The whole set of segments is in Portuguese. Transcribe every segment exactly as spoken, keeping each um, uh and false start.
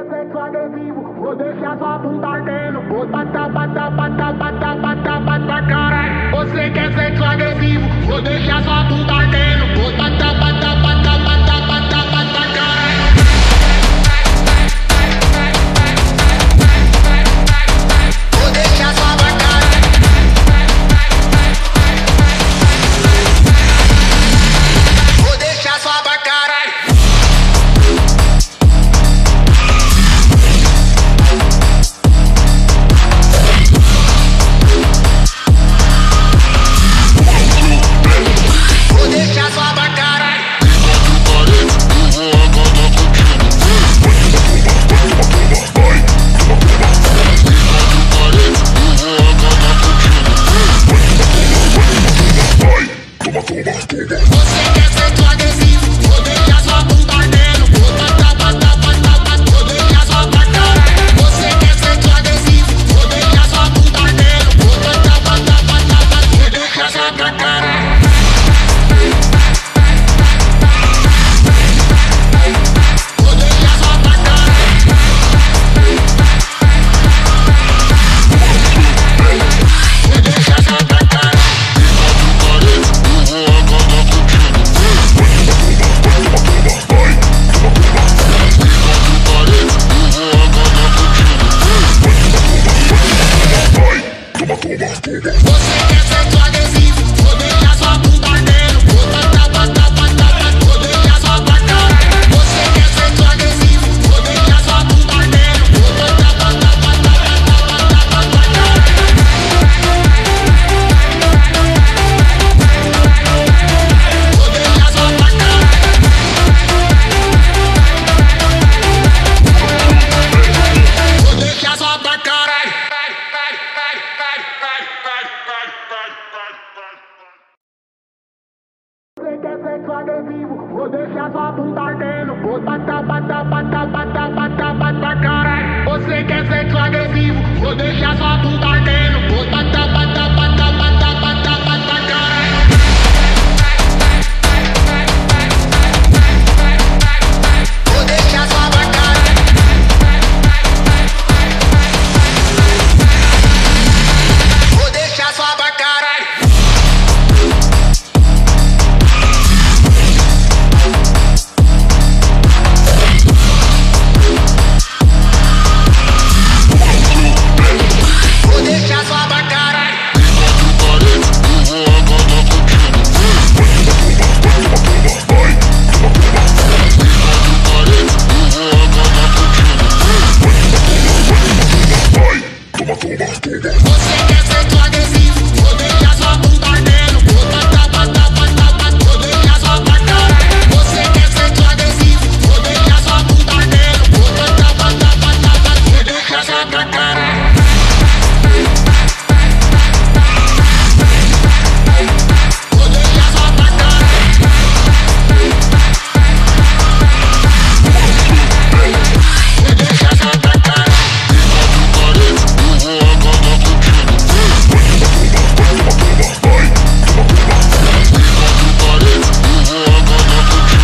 quer sexo agressivo, vou deixar sua bunda ardendo. Vou tacar, batar, batar, batar, batar, batar, caralho. Você quer sexo agressivo, vou deixar sua bunda ardendo. Vou tacar, batar, batar, batar, batar, batar, caralho. Vou deixar sua bacana. Vou deixar sua bacana. Vou deixar sua bunda ardendo. Vou tacar, batar, batar, batar, batar, batar, caralho. Você quer sexo agressivo, vou deixar sua bunda ardendo. Vou tacar, batar, batar, batar, batar, batar, caralho. Vou deixar sua bacana. Vou deixar sua bacana.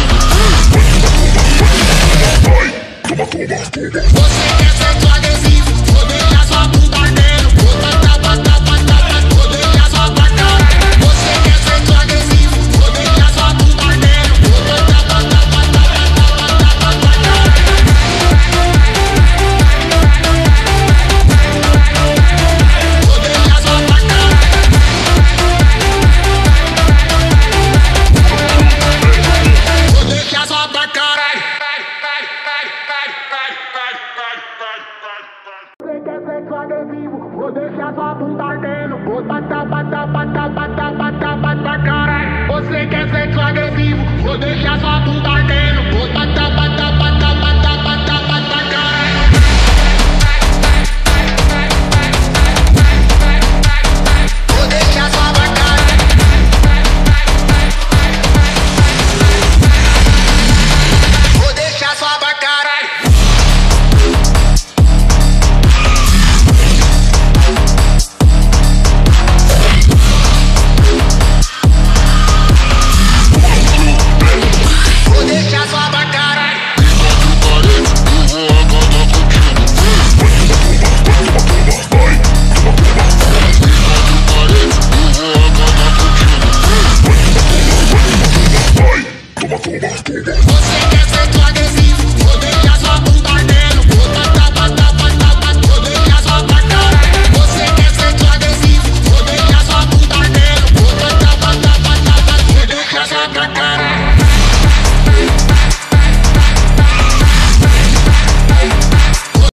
Você quer sexo agressivo?